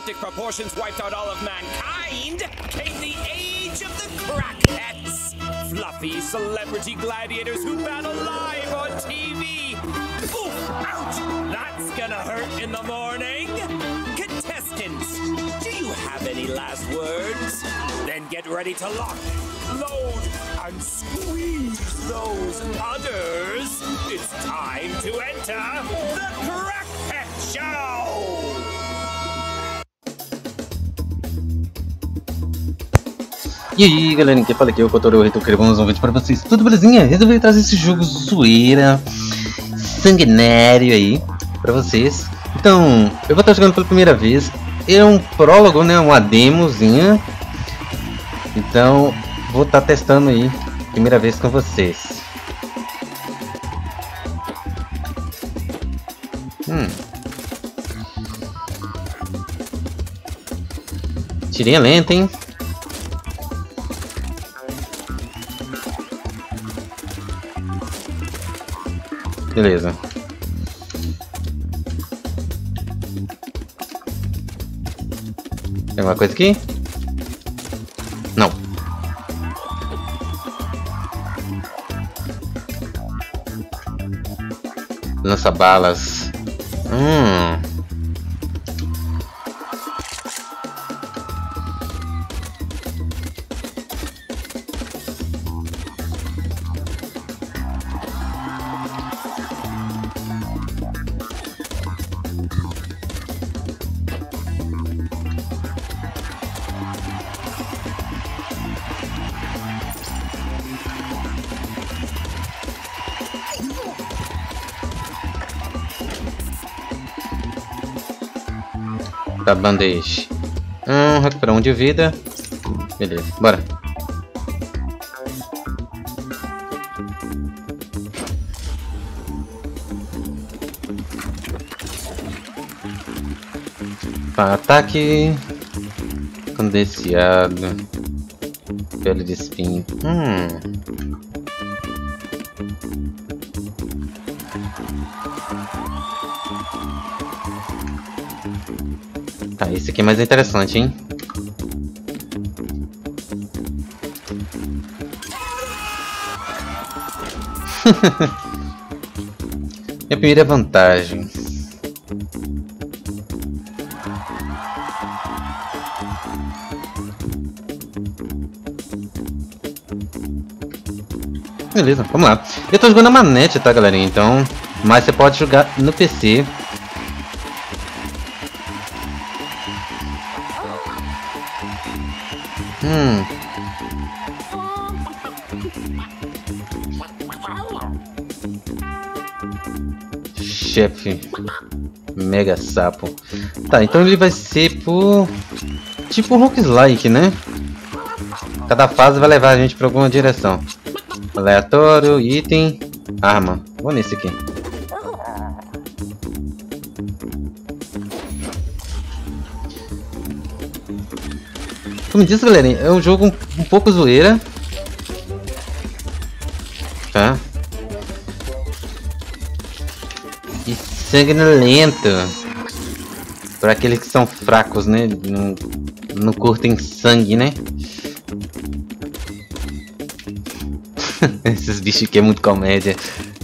apocalyptic proportions wiped out all of mankind, came the age of the crackheads. Fluffy celebrity gladiators who battle live on TV. Oof, ouch! That's gonna hurt in the morning. Contestants, do you have any last words? Then get ready to lock, load, and squeeze those udders. It's time to enter the Crackhead Show! E aí galera, quem fala aqui é o Kotaro, eu queria mais um vídeo pra vocês. Tudo belezinha? Resolvi trazer esse jogo zoeira, sanguinário aí pra vocês. Então, eu vou estar jogando pela primeira vez. É um prólogo, né? Uma demozinha. Então, vou estar testando aí, primeira vez com vocês. Tirinha lenta, hein? Beleza. Tem alguma coisa aqui? Não. Lança balas. Tá, band-aid. Recuperar 1 de vida. Beleza, bora. Tá, ataque condenseado. Pele de espinho. Tá, esse aqui é mais interessante, hein? Minha primeira vantagem. Beleza, vamos lá. Eu tô jogando a manete, tá, galerinha? Então, mas você pode jogar no PC. Chefe mega sapo. Tá, então ele vai ser por tipo roguelike, né? Cada fase vai levar a gente para alguma direção. Aleatório, item, arma. Vou nesse aqui. Como disse, galerinha, é um jogo um pouco zoeira, tá? E sanguinolento para aqueles que são fracos, né? Não curtem sangue, né? Esses bichos aqui é muito comédia.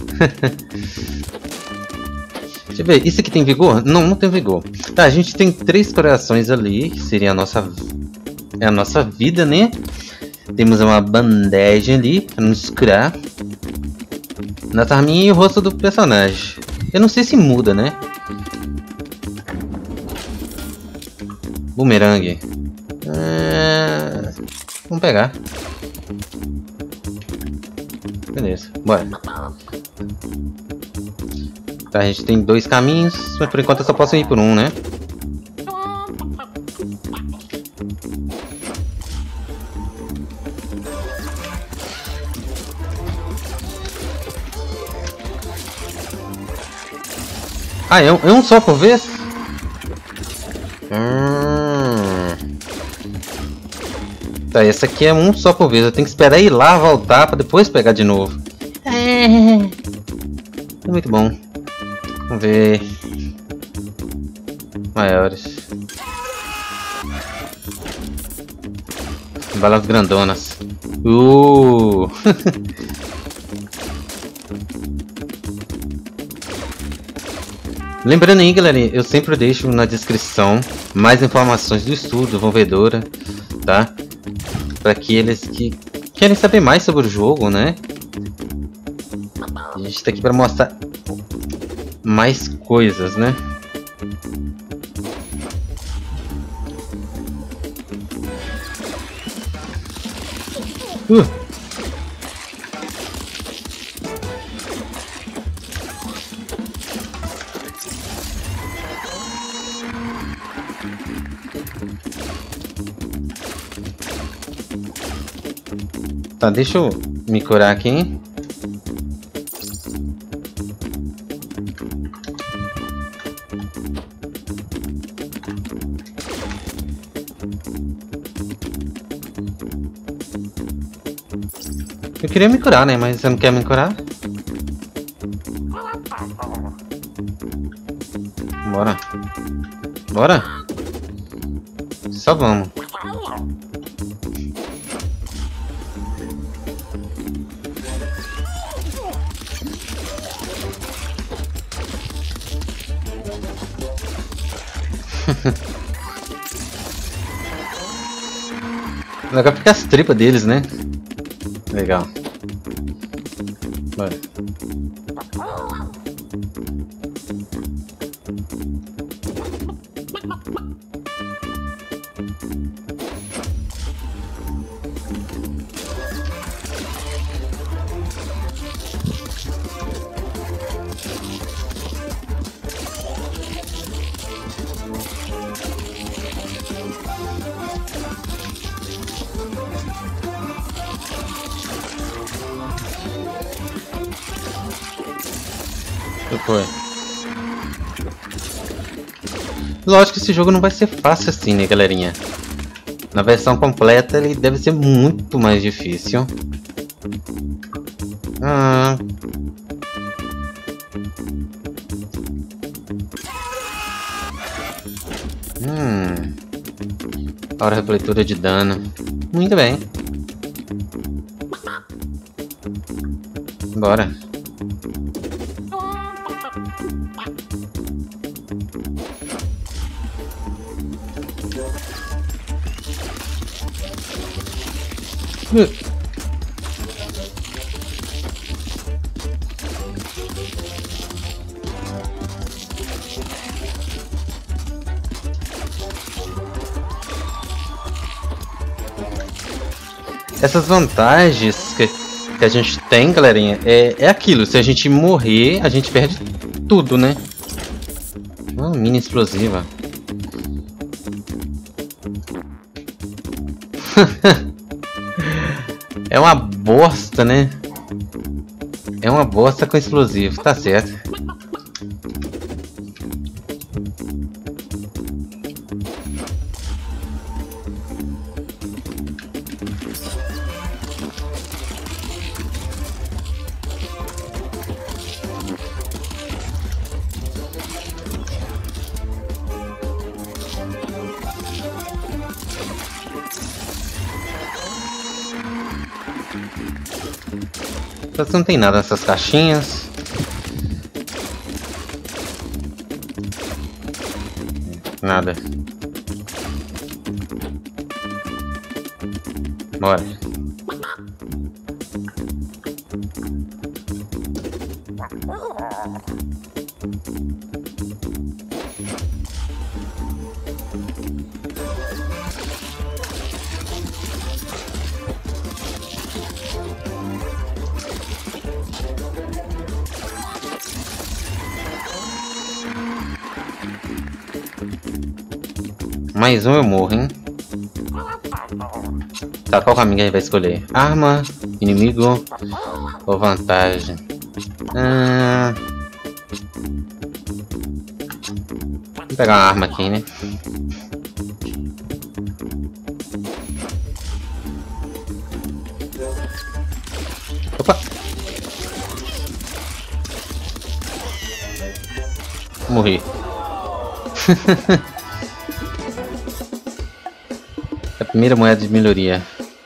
Deixa eu ver, isso aqui tem vigor? Não, não tem vigor. Tá, a gente tem 3 corações ali, que seria a nossa vida, né? Temos uma bandagem ali para nos curar. Nossa arminha e o rosto do personagem. Eu não sei se muda, né? Bumerangue. Vamos pegar. Beleza, bora. Tá, a gente tem 2 caminhos, mas por enquanto eu só posso ir por um, né? Ah, é um só por vez? Tá, essa aqui é um só por vez. Eu tenho que esperar ir lá, voltar, pra depois pegar de novo. É muito bom. Vamos ver. Maiores. Balas grandonas. Lembrando aí, galera, eu sempre deixo na descrição mais informações do estudo, desenvolvedora, tá? Para aqueles que querem saber mais sobre o jogo, né? A gente tá aqui para mostrar mais coisas, né? Tá, deixa eu me curar aqui. Eu queria me curar, né? Mas você não quer me curar? Bora. Bora? Só vamos. Legal ficar as tripas deles, né? Legal. Bora. Foi. Lógico que esse jogo não vai ser fácil assim, né, galerinha? Na versão completa ele deve ser muito mais difícil. Hora de leitura de dano. Muito bem. Bora. Essas vantagens que a gente tem, galerinha, é aquilo. Se a gente morrer, a gente perde tudo, né? Mini explosiva. É uma bosta, né? É uma bosta com explosivo, tá certo. Não tem nada nessas caixinhas. Nada. Bora. Mais um eu morro, hein? Tá, qual caminho a gente vai escolher? Arma, inimigo ou vantagem? Vou pegar uma arma aqui, né? Opa! Morri. A primeira moeda de melhoria.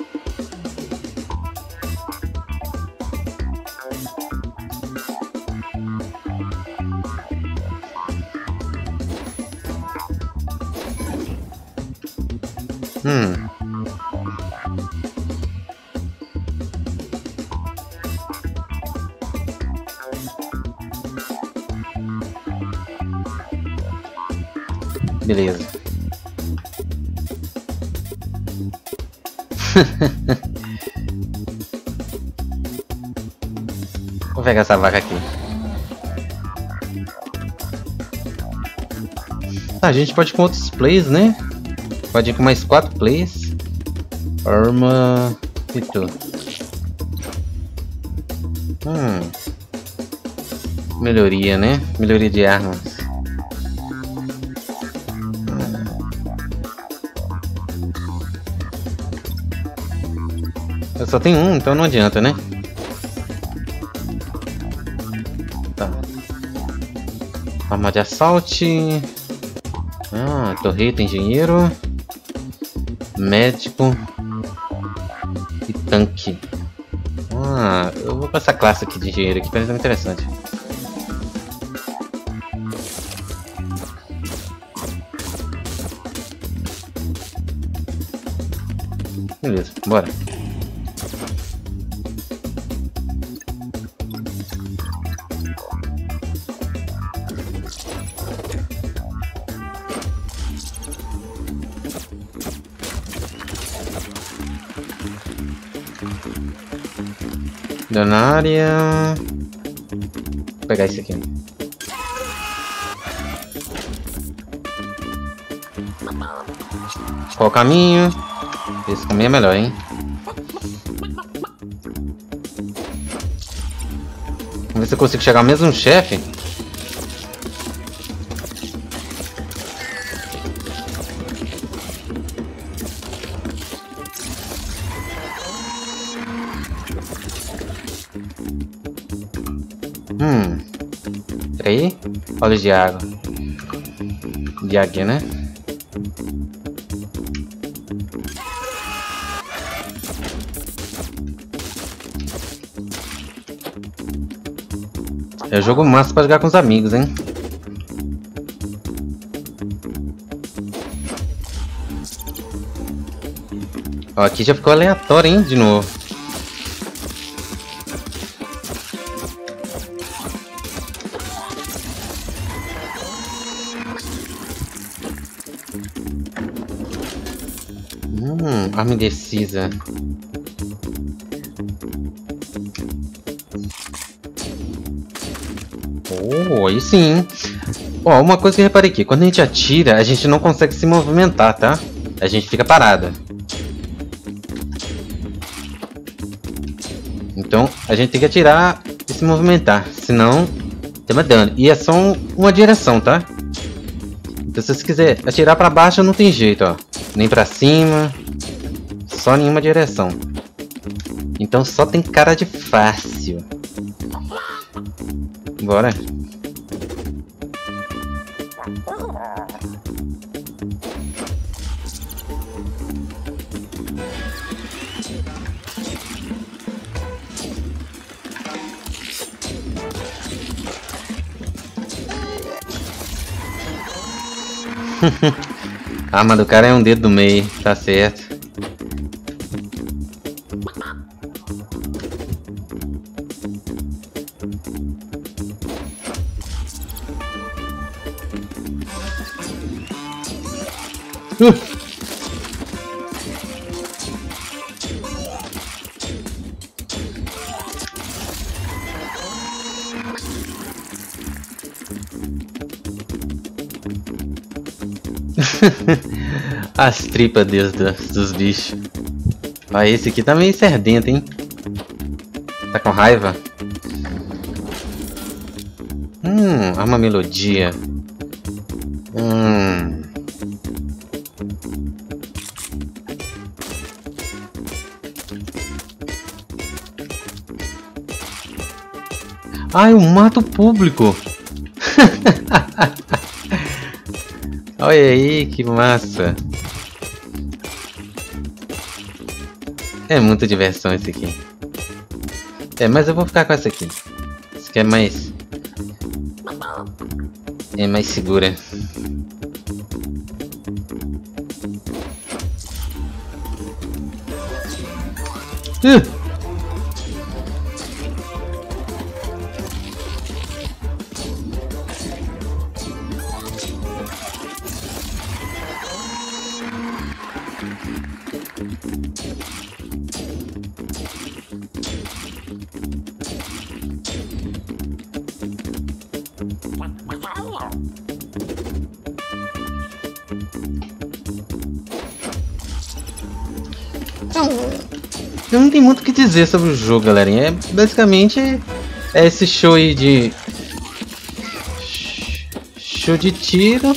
Beleza. Vou pegar essa vaca aqui. Tá, a gente pode ir com outros plays, né? Pode ir com mais 4 plays. Arma e tudo. Melhoria, né? Melhoria de armas. Eu só tenho um, então não adianta, né? Tá. Arma de assalto. Torreta, engenheiro. Médico. E tanque. Eu vou com essa classe aqui de engenheiro aqui, parece interessante. Beleza, bora. Donária. Vou pegar esse aqui. Qual o caminho? Esse caminho é melhor, hein? Vamos ver se eu consigo chegar ao mesmo chefe. Peraí. Olhos de água. De águia, né? É jogo massa pra jogar com os amigos, hein? Ó, aqui já ficou aleatório, hein? De novo. Arma indecisa. Aí sim. Ó, uma coisa que eu reparei aqui. Quando a gente atira, a gente não consegue se movimentar, tá? A gente fica parada. Então, a gente tem que atirar e se movimentar. Senão, toma dano. E é só uma direção, tá? Então, se você quiser atirar pra baixo, não tem jeito, ó. Nem pra cima. Só nenhuma direção. Então só tem cara de fácil. Bora. A arma do cara é um dedo do meio, tá certo. As tripas dos bichos. Ah, esse aqui tá meio serdento, hein? Tá com raiva? Arma melodia. Eu mato o público. Olha aí, que massa. É muita diversão esse aqui. Mas eu vou ficar com essa aqui. Essa aqui é mais... É mais segura. Eu não tenho muito o que dizer sobre o jogo, galerinha. Basicamente é esse show aí de... Show de tiro.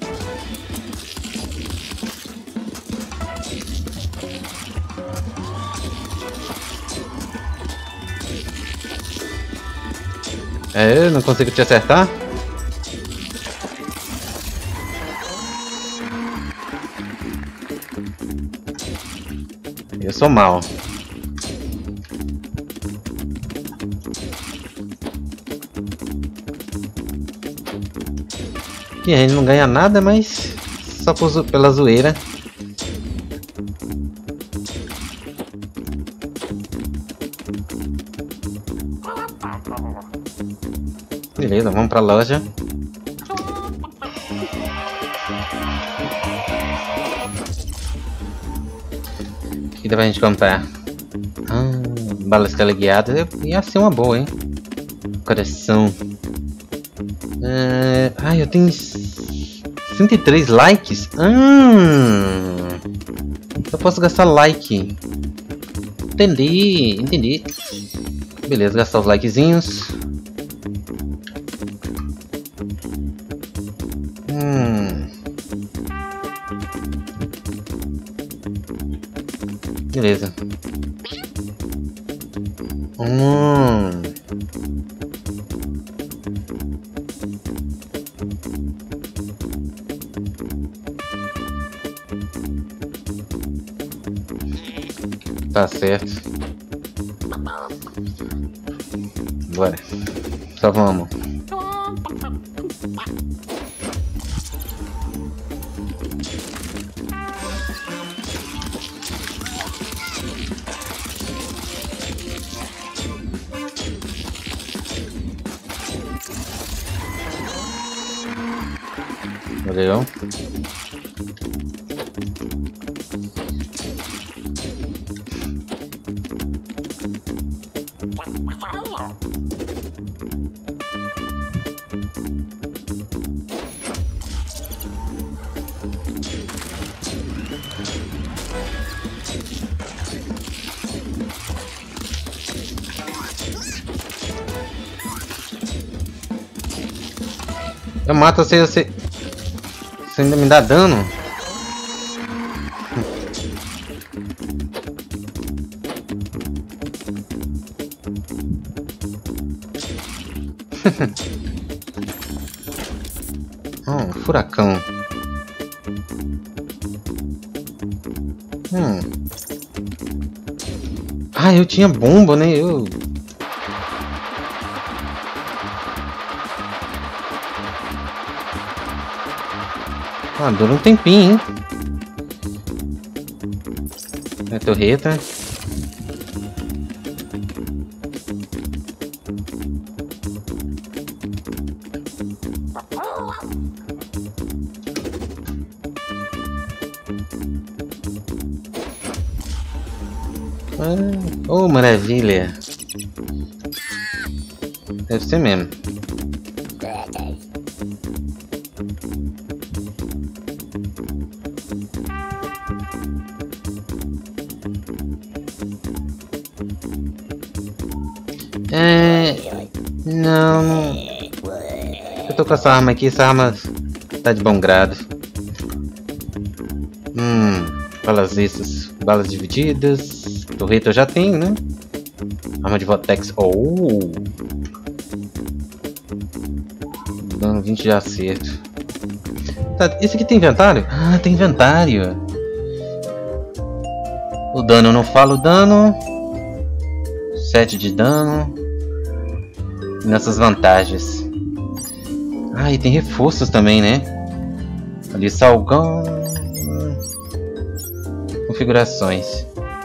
Eu não consigo te acertar. Eu sou mal. E a gente não ganha nada, mas só pela zoeira. Beleza, vamos pra loja. O que dá pra gente comprar? Balas teleguiadas. Ia ser uma boa, hein? Coração. Eu tenho 103 likes. Eu posso gastar like. Entendi. Beleza, gastar os likezinhos. Beleza. Tá certo. Bora. Só vamos. Valeu. Eu mato você ainda me dá dano? Furacão. Eu tinha bomba, né? Dura um tempinho, hein? É torreta. Oh, maravilha. Deve ser mesmo. Não. Eu tô com essa arma aqui, essa arma tá de bom grado. Balas extras, balas divididas. Torreta eu já tenho, né? Arma de Vortex. Dano 20 de acerto. Tá, esse aqui tem inventário? Tem inventário. O dano, não falo o dano. 7 de dano. E nessas vantagens. Ah, e tem reforços também, né? Ali, salgão. Configurações.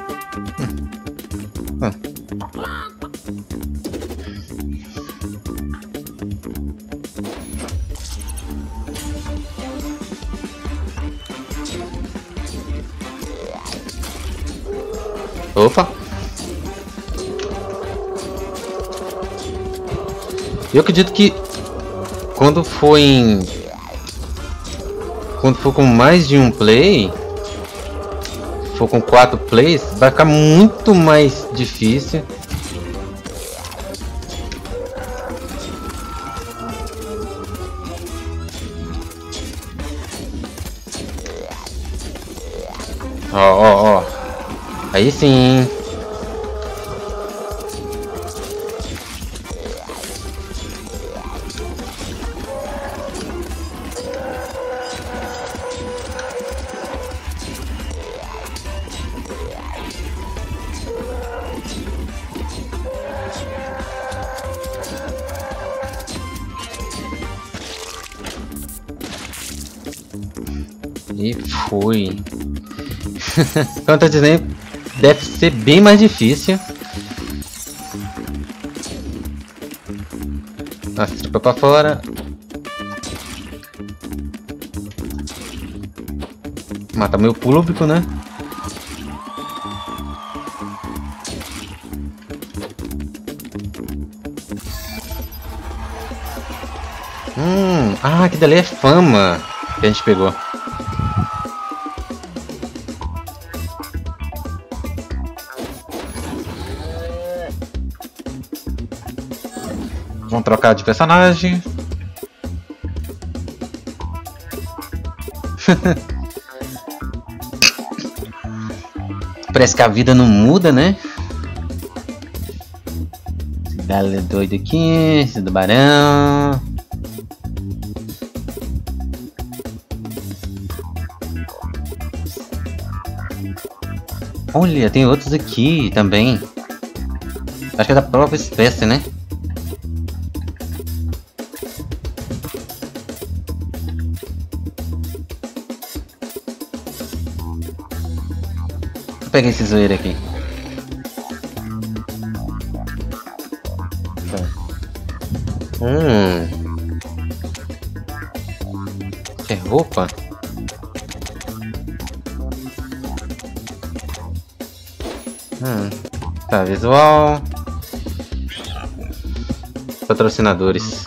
Opa! Eu acredito que quando for com mais de um play, for com 4 plays, vai ficar muito mais difícil. Ó. Aí sim. E foi. Como eu tô dizendo, deve ser bem mais difícil. Nossa, tripa pra fora. Mata meu público, né? Ah, que dali é fama que a gente pegou. Vamos trocar de personagem. Parece que a vida não muda, né? Esse doido aqui, esse do barão. Olha, tem outros aqui também. Acho que é da própria espécie, né? Vou pegar esse zoeiro aqui. Que roupa? Tá, visual. Patrocinadores.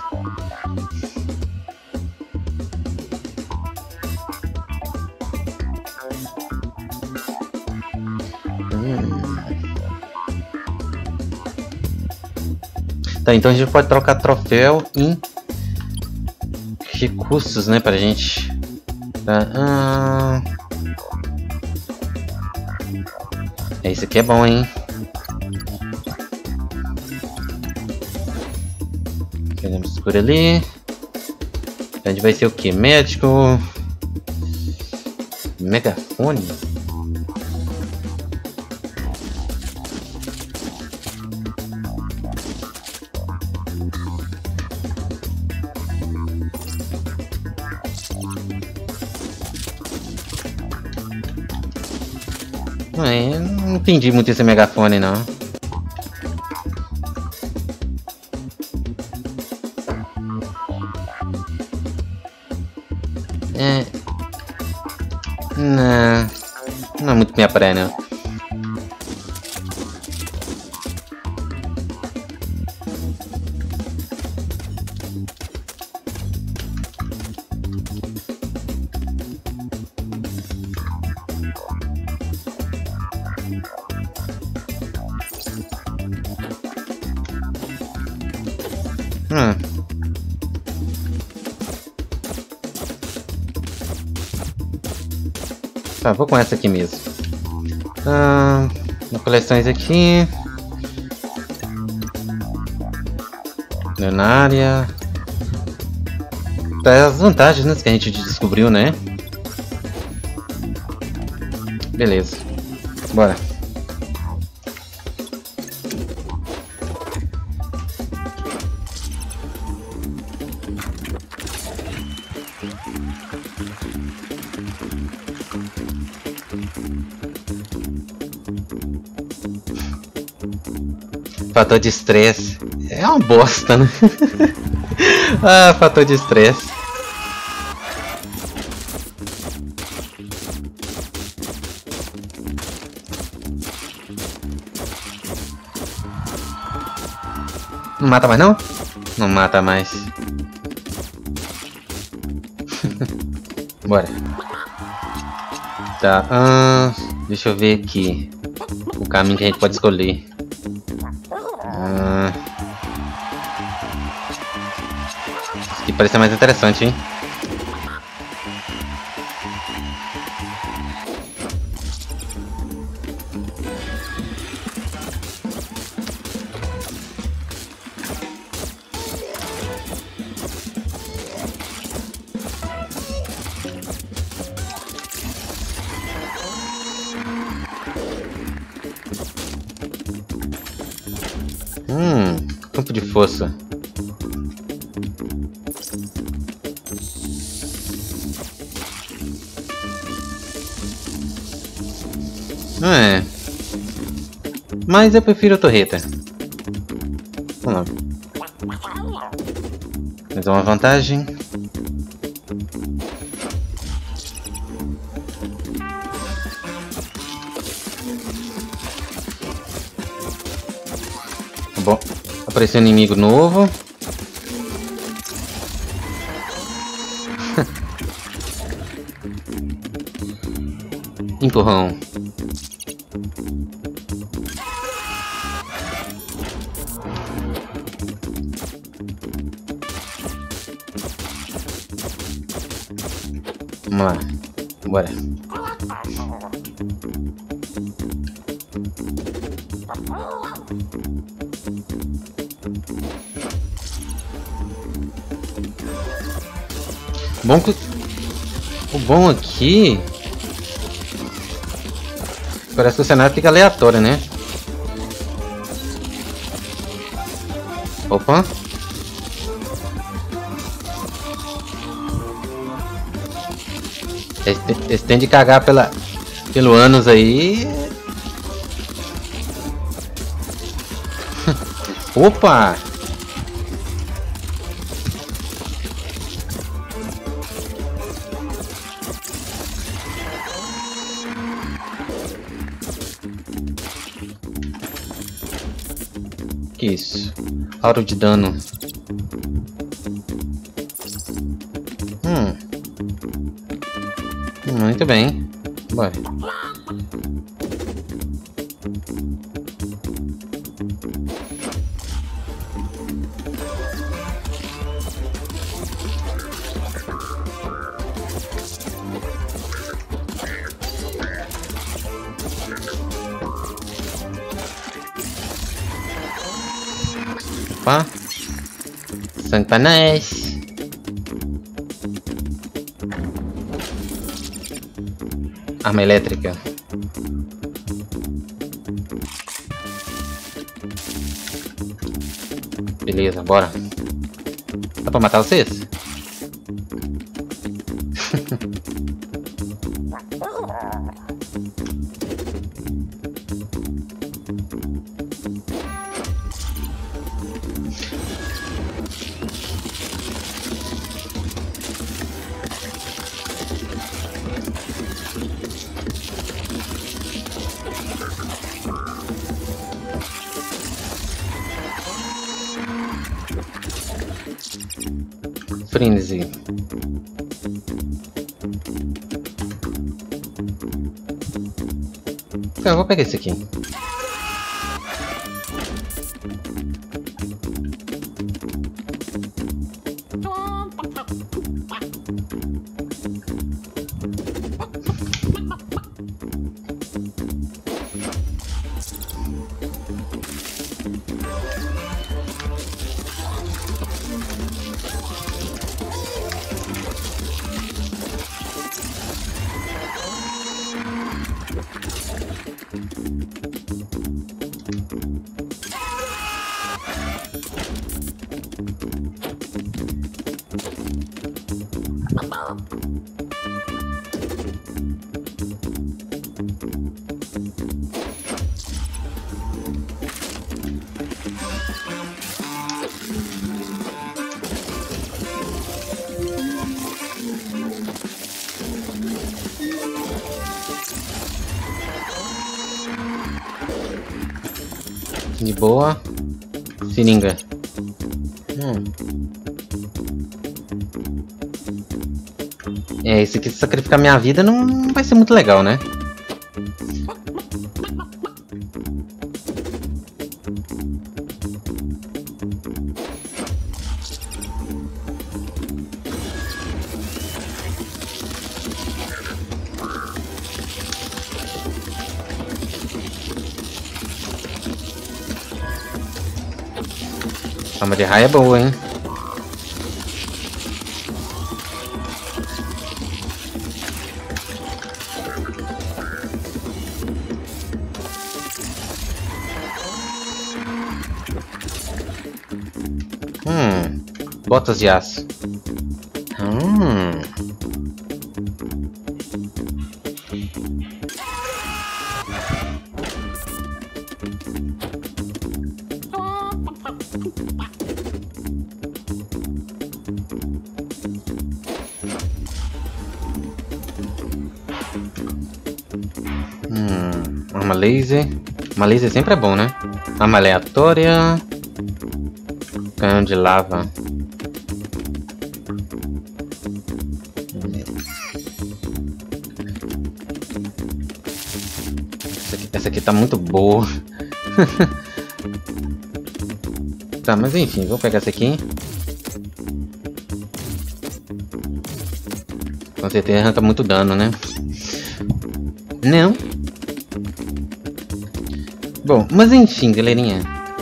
Tá, então a gente pode trocar troféu em recursos, né, pra gente. Tá, Isso aqui é bom, hein? Queremos por ali. A gente vai ser o que? Médico. Megafone. Não entendi muito esse megafone, não. Não é muito minha praia, não. Tá, vou com essa aqui mesmo. Coleções aqui. Leonária. Tá, as vantagens, né, que a gente descobriu, né? Beleza. Bora. Fator de estresse. É uma bosta, né? Ah, fator de estresse. Não mata mais não? Não mata mais. Bora. Tá, deixa eu ver aqui o caminho que a gente pode escolher. Isso aqui parece mais interessante, hein? Campo de força. É. Mas eu prefiro a torreta. Vamos lá. Mais uma vantagem. Bom, apareceu um inimigo novo. Empurrão. Vamos lá. Bora. Bom que... O bom aqui... Parece que o cenário fica aleatório, né? Opa! Eles têm de cagar pelo ânus aí. Opa! Que isso? Auro de dano. Muito bem. Bora. Opa. Sangue pra nós. Arma elétrica. Beleza, bora. Dá pra matar vocês? Frenzy. Então, eu vou pegar esse aqui. De boa. Seringa. É, esse aqui, se sacrificar minha vida, não vai ser muito legal, né? Arma de raio é boa, hein? Botas de aço. Arma laser. Arma laser sempre é bom, né? Arma aleatória. Canhão de lava. Essa aqui tá muito boa. Tá, mas enfim, vou pegar essa aqui. Com certeza arranca muito dano, né? Não. Bom, mas enfim, galerinha.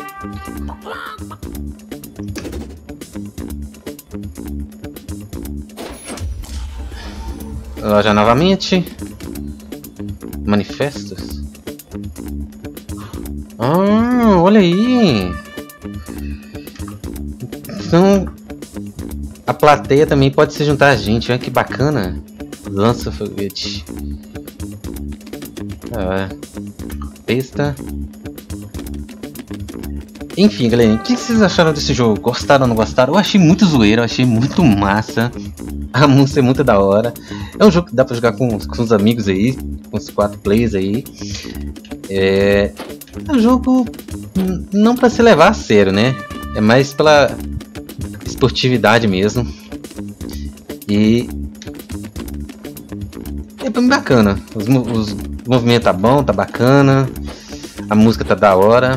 Loja novamente. Manifestos. Olha aí. Então, a plateia também pode se juntar a gente. Olha que bacana. Lança foguete. Besta. Enfim, galera, o que vocês acharam desse jogo? Gostaram ou não gostaram? Eu achei muito zoeiro, eu achei muito massa. A música é muito da hora. É um jogo que dá pra jogar com os amigos aí, com os 4 players aí. É um jogo não pra se levar a sério, né? É mais pela esportividade mesmo. E é bem bacana. Os movimentos tá bom, tá bacana. A música tá da hora.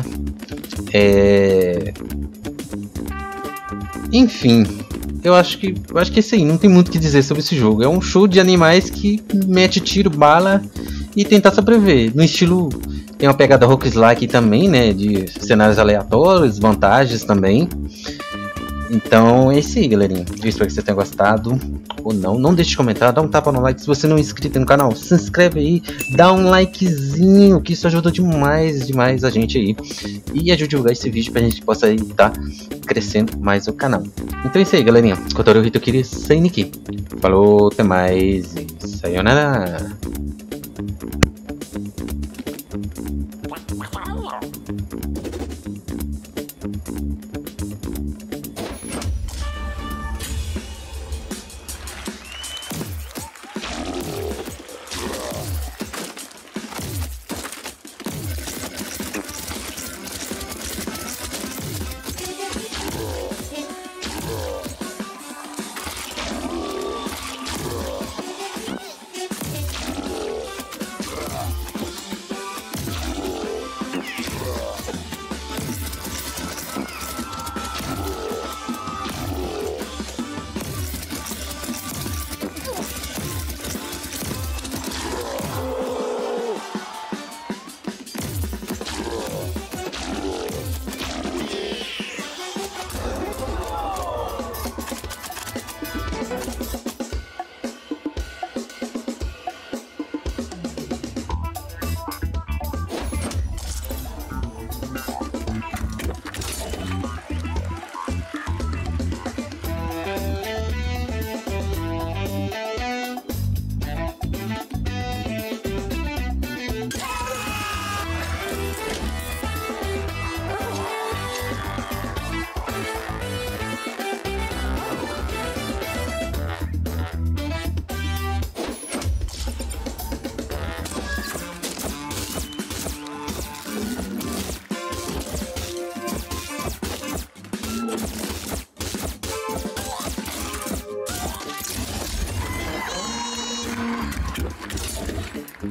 Enfim, eu acho que é isso aí. Não tem muito o que dizer sobre esse jogo. É um show de animais que mete tiro, bala e tentar sobreviver. No estilo, tem uma pegada roguelike também, né? De cenários aleatórios, vantagens também. Então é isso aí, galerinha. Eu espero que vocês tenham gostado ou não. Não deixe de comentar, dá um tapa no like. Se você não é inscrito no canal, se inscreve aí, dá um likezinho, que isso ajuda demais a gente aí. E ajude a divulgar esse vídeo pra gente possa estar crescendo mais o canal. Então é isso aí, galerinha. Kotoru Hitokiri Seiniki. Falou, até mais e sayonara.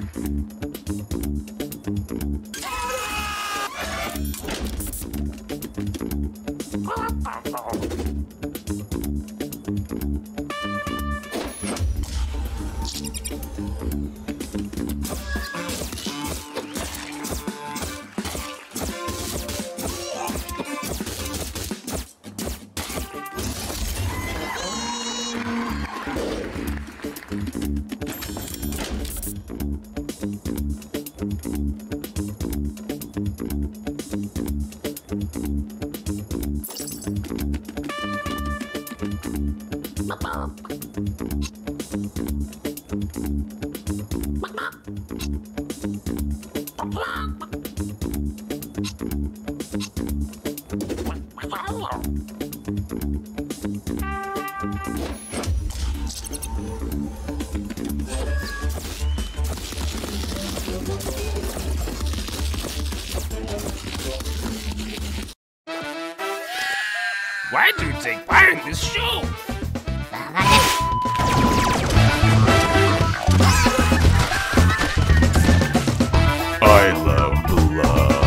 Why do you take part in this show? I love blood.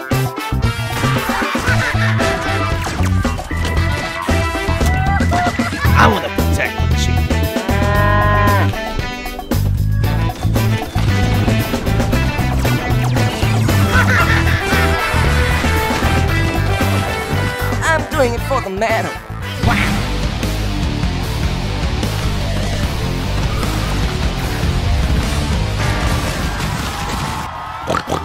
I want to protect the chief. I'm doing it for the medal. Wow.